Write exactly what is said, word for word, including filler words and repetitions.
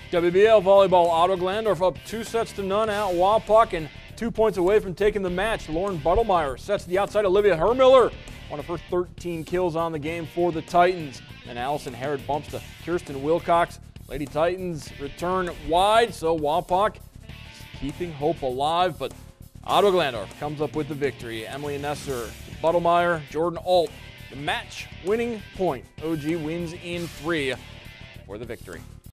W B L volleyball, Ottawa Glandorf up two sets to none at Wapak and two points away from taking the match. Lauren Buttlemeyer sets the outside Olivia Hermiller, one of her thirteen kills on the game for the Titans. And Allison Herod bumps to Kirsten Wilcox. Lady Titans return wide, so Wapak keeping hope alive, but Ottawa Glandorf comes up with the victory. Emily Nesser, Buttlemeyer, Jordan Alt, the match winning point. O G wins in three for the victory.